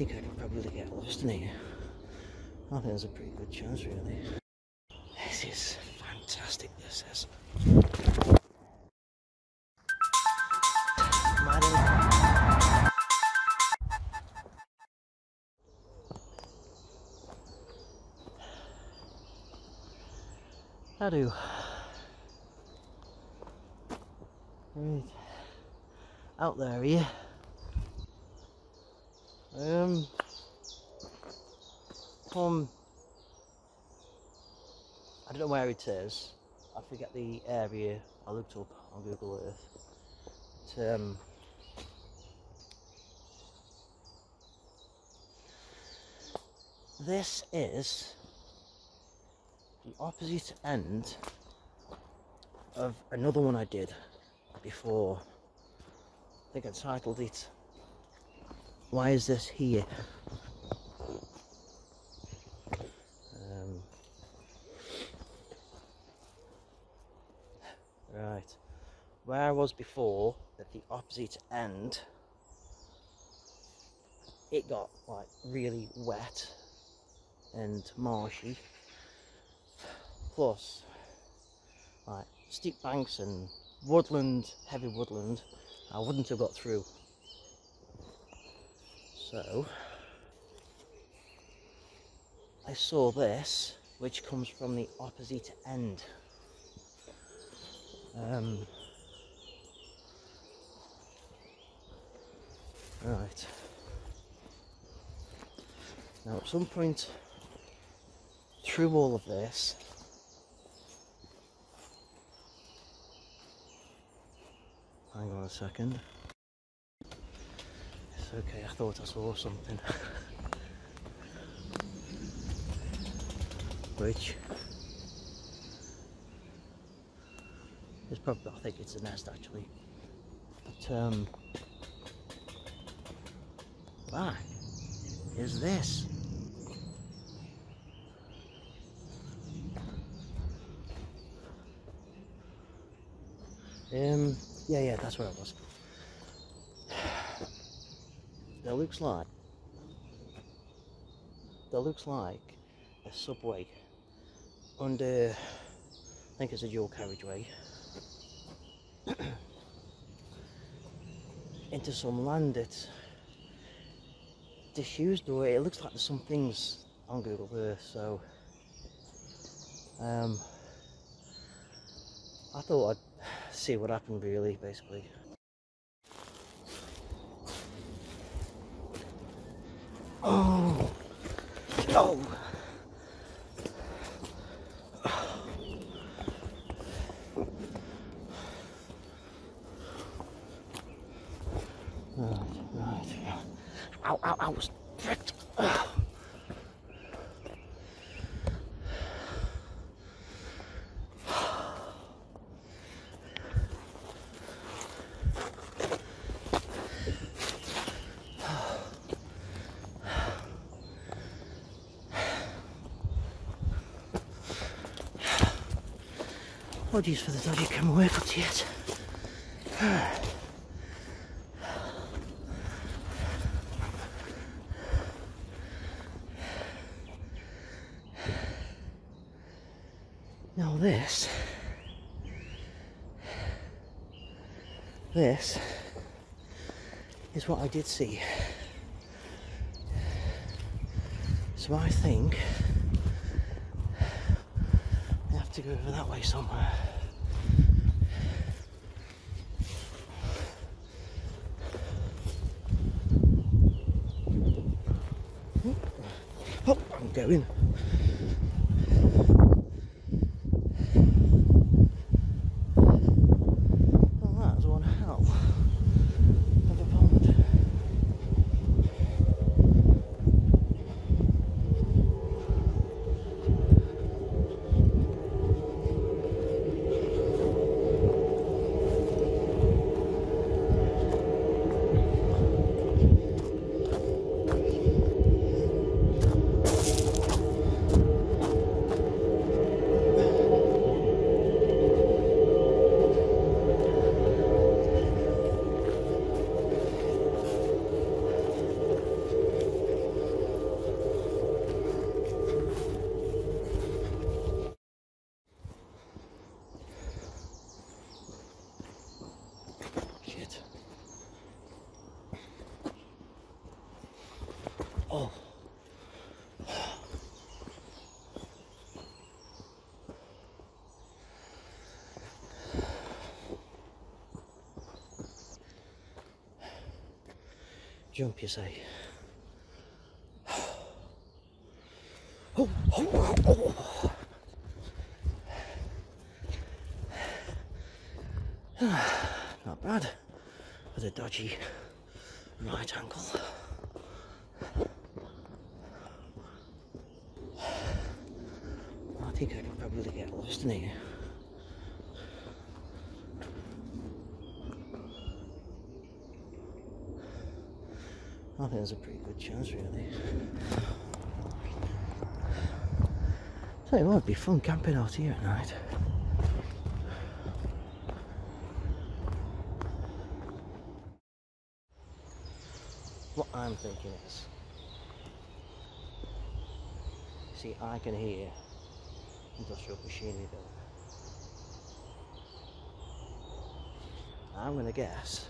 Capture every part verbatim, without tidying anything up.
think I could probably get lost in here. I think there's a pretty good chance, really. This is fantastic, this is. I do. Right. Out there, here. Um. Come. I don't know where it is. I forget the area. I looked up on Google Earth. But, um. This is the opposite end of another one I did before. I think I titled it, "Why is this here?" Um, right, where I was before, at the opposite end, it got like really wet and marshy. Plus, like steep banks and woodland, heavy woodland, I wouldn't have got through. So, I saw this, which comes from the opposite end. Um, right. Now, at some point through all of this, hang on a second. It's okay, I thought I saw something. Which is probably, I think it's a nest actually. But, um, why is this? Um, yeah, yeah, that's where I was. There looks like, there looks like a subway under, I think it's a dual carriageway, into some land that's disused, or it looks like there's some things on Google Earth, so um, I thought I'd see what happened really, basically. Oh! Oh! Right, right. Ow, ow, ow, fricked. Apologies for the dodgy camera work up to yet. Now this, this is what I did see. So I think I have to go over that way somewhere. Oh, I'm going. Well, that's one hell of a pond. Oh. Jump, you say? Oh, oh, oh, oh. Not bad, with a dodgy right ankle. I think I could probably get lost in here. I think there's a pretty good chance, really. Tell you what, it'd be fun camping out here at night. What I'm thinking is, see, I can hear industrial machinery building. I'm going to guess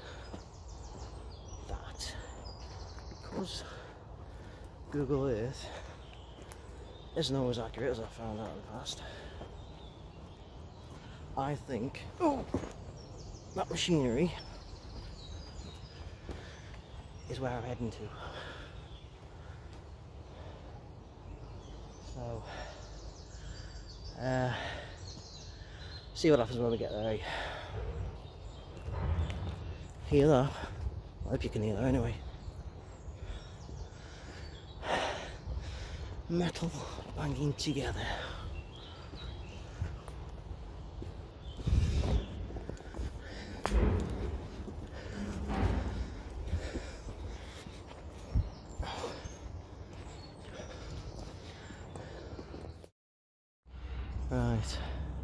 that because Google Earth isn't always accurate, as I found out in the past, I think, oh, that machinery is where I'm heading to. So, uh, see what happens when we get there. Hear that? I hope you can hear that anyway. Metal banging together. Right.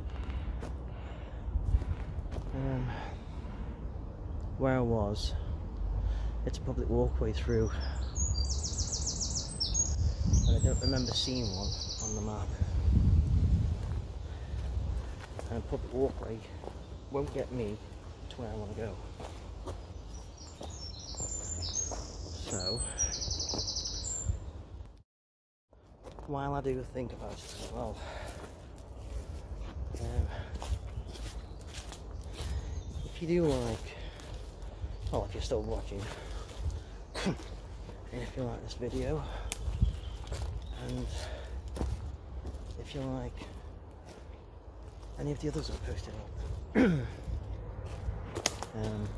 Um, where I was, it's a public walkway through, and I don't remember seeing one on the map. And a public walkway won't get me to where I want to go. So, while I do think about it as well, um, if you do like, well, if you're still watching, and if you like this video, and if you like any of the others I've posted up, um,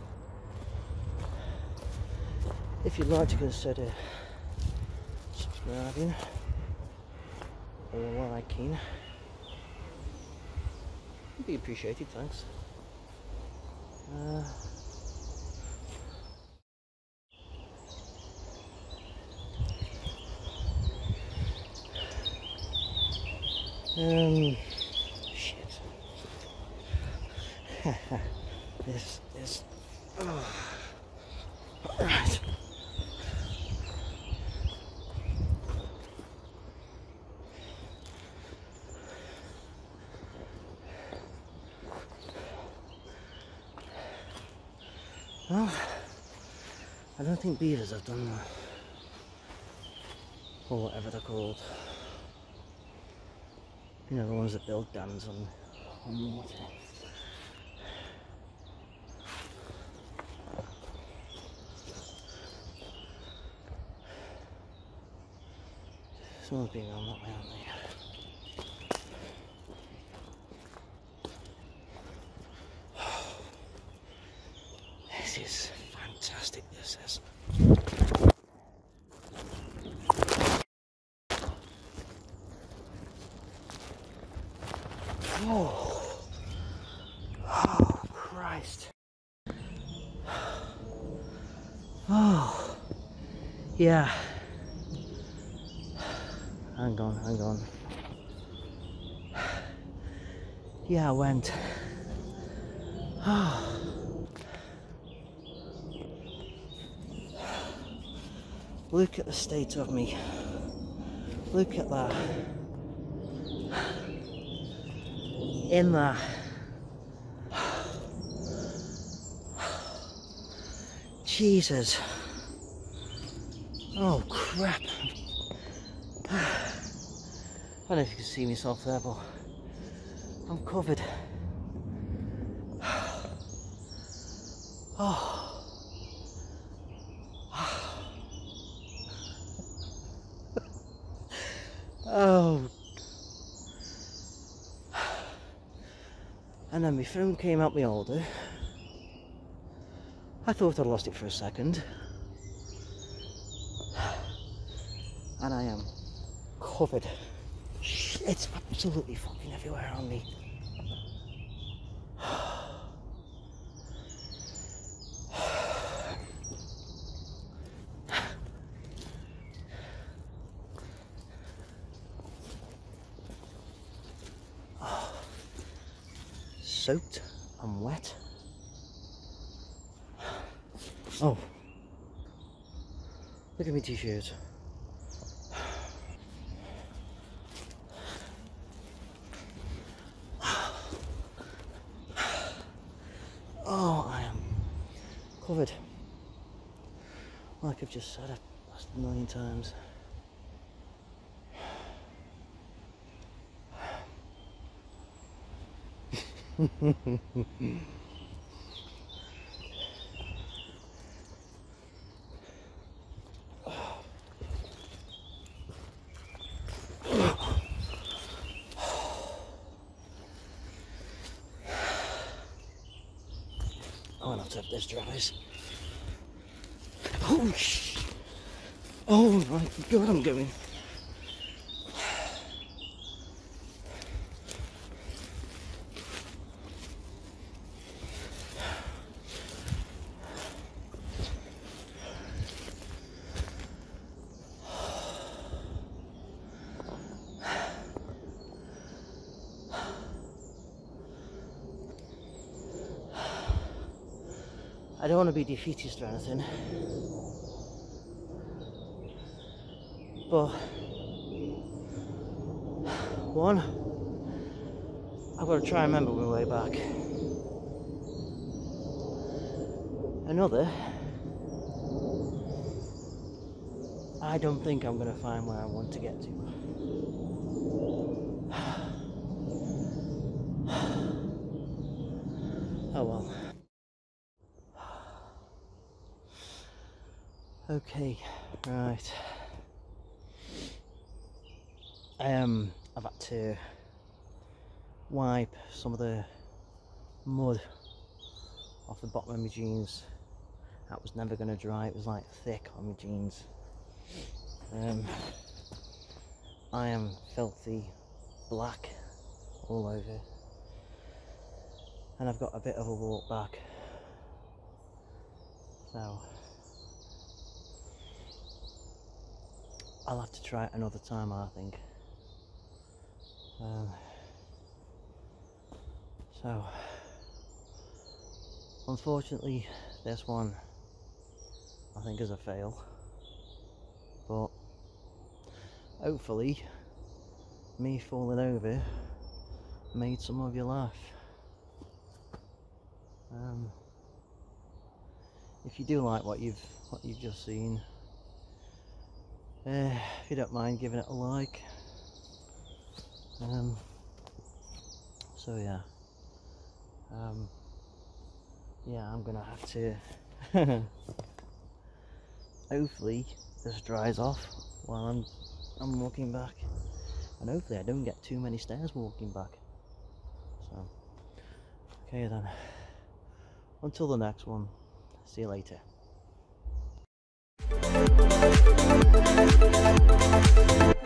if you'd like to consider subscribing or liking, it'd be appreciated, thanks. Uh, um, shit. this, this, oh. Right. Well, I don't think beavers have done that, or whatever they're called. You know, the ones that build dams on, on water. Someone's been around that way, haven't they? This is fantastic, this is. Oh, oh Christ. Oh, yeah. Hang on, hang on. Yeah, I went. Oh. Look at the state of me. Look at that. In there. Jesus. Oh crap. I don't know if you can see myself there, but I'm covered. Oh. Oh. And then my phone came out my holder. I thought I'd lost it for a second. And I am covered. It's absolutely fucking everywhere on me. Soaked and wet. Oh, look at my t-shirt. Oh, I am covered. Like I've just said it a million times. Oh, and I'll tip this dries. Oh, sh oh my god, I'm going. I don't want to be defeatist or anything, but one, I've got to try and remember my way back. Another, I don't think I'm going to find where I want to get to. Oh well. Okay, right. Um, I've had to wipe some of the mud off the bottom of my jeans. That was never going to dry, it was like thick on my jeans. Um, I am filthy black all over, and I've got a bit of a walk back, so I'll have to try it another time, I think. Um, so, unfortunately, this one I think is a fail, but hopefully me falling over made some of you laugh. Um, if you do like what you've what you've just seen, Uh, if you don't mind giving it a like. Um, so yeah, um, yeah, I'm gonna have to. Hopefully, this dries off while I'm I'm walking back, and hopefully I don't get too many stairs walking back. So, okay then. Until the next one. See you later. Thank you.